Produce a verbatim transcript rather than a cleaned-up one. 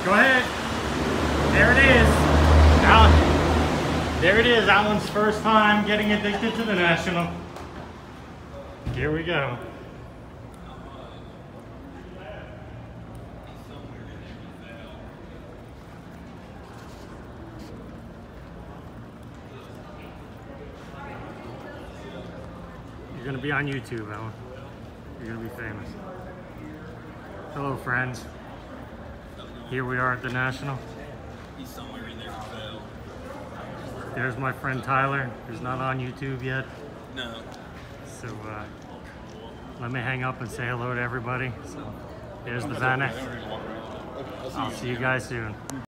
Go ahead. There it is. Alan. There it is. Alan's first time getting addicted to the National. Here we go. You're gonna be on YouTube, Alan. You're gonna be famous. Hello, friends. Here we are at the National. He's somewhere in there. There's my friend Tyler, who's not on YouTube yet. No. So uh, let me hang up and say hello to everybody. So there's the Vanek. I'll see you guys soon.